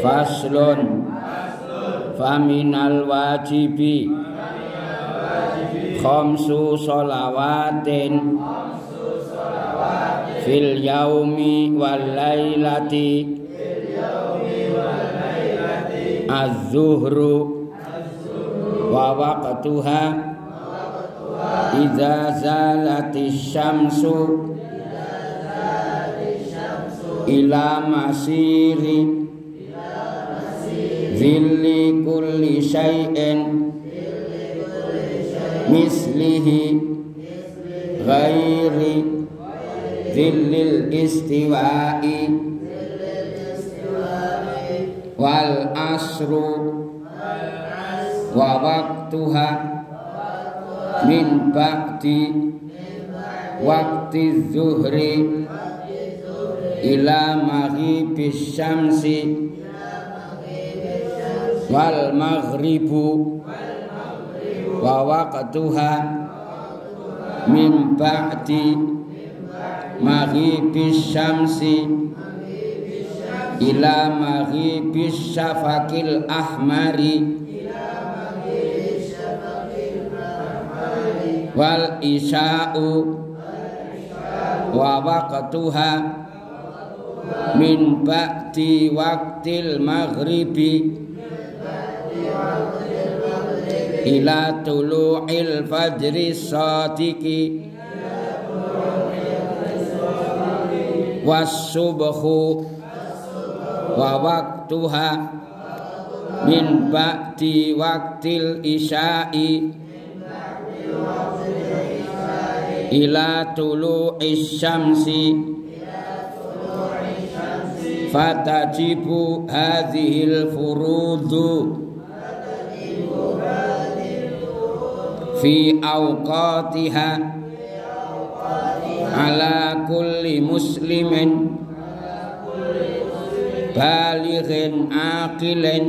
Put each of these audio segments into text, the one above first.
Faslun faminal wajibi khamsu sholawatin fil yaumi wal lailati az-zuhru wa waqtuha idza zalatis syamsu ila masiri zilli kulli syai'in mislihi ghairi zillil istiwa'i wal asru wa waqtuha min ba'di waqti zuhri ila maghibis syamsi wal maghribu wa waqtuha min ba'di maghibis syamsi ila maghibis syafaqil ahmari wal isya'u wa waqtuha min ba'di waqtil maghribi ila tulu'il fajri shadiqi was-subhu wa waqtuha min ba'di waqtil isya'i ila tulu'is syamsi fatajibu hadhil furudu fi awqatiha ala kulli muslimin balighin aqilin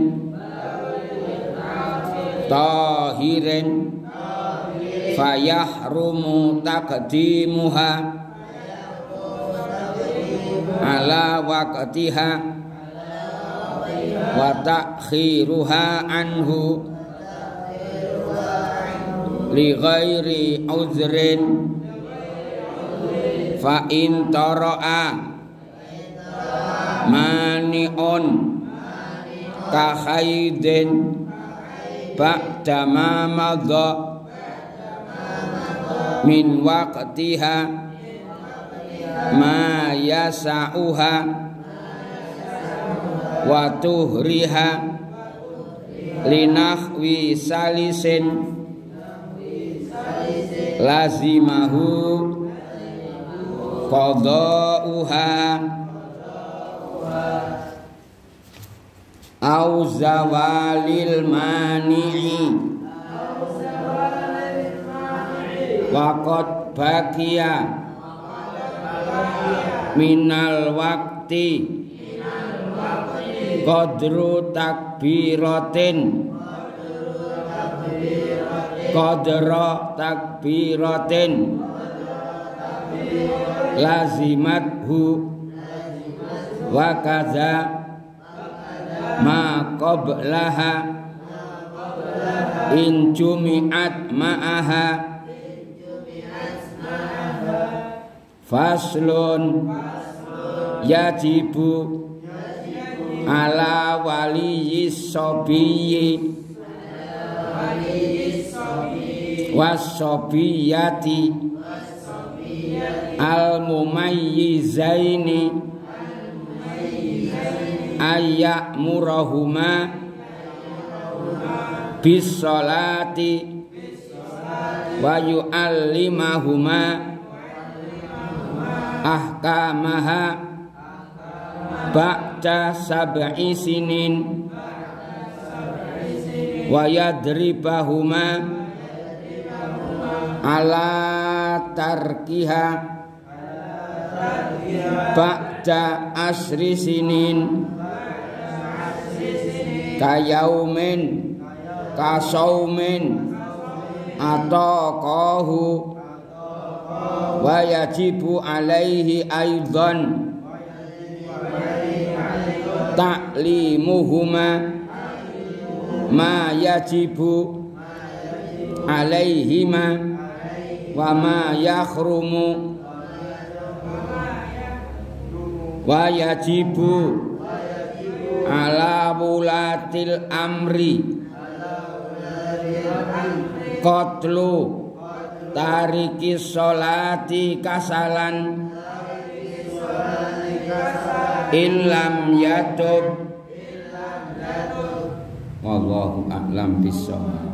tahirin fayahrumu taqdimuha ala waqtiha wa ta'khiruha anhu li ghairi uzrin fa in tara'a mani'un ka khaidin ba'da ma madha min waqtiha ma yasa'uha wa tuhriha linahwi salisin lazimahu qada'uha au zawalil mani'i waqad baqiya minal waqti qadru takbiratin qadra takbiratin lazimathu wa kaza ma qablaha in jumi'at ma'aha faslun yajibu ala waliyis sobiyyi was-sobiyati al-mumayyizaini ayya'murahuma bis-sholati wa yu'allimahuma ahkamaha ba'da sab'i sinin wa yadribahuma ala tarkiha ba'da asri sinin kayaumin kasaumin ataqahu wa yajibu alaihi aidan ta'limuhuma ma yajibu alaihima wa ma yakhrumu wa yajibu ala wulatil amri qatlu tariki sholati kasalan illam yatub wallahu a'lam bishawab.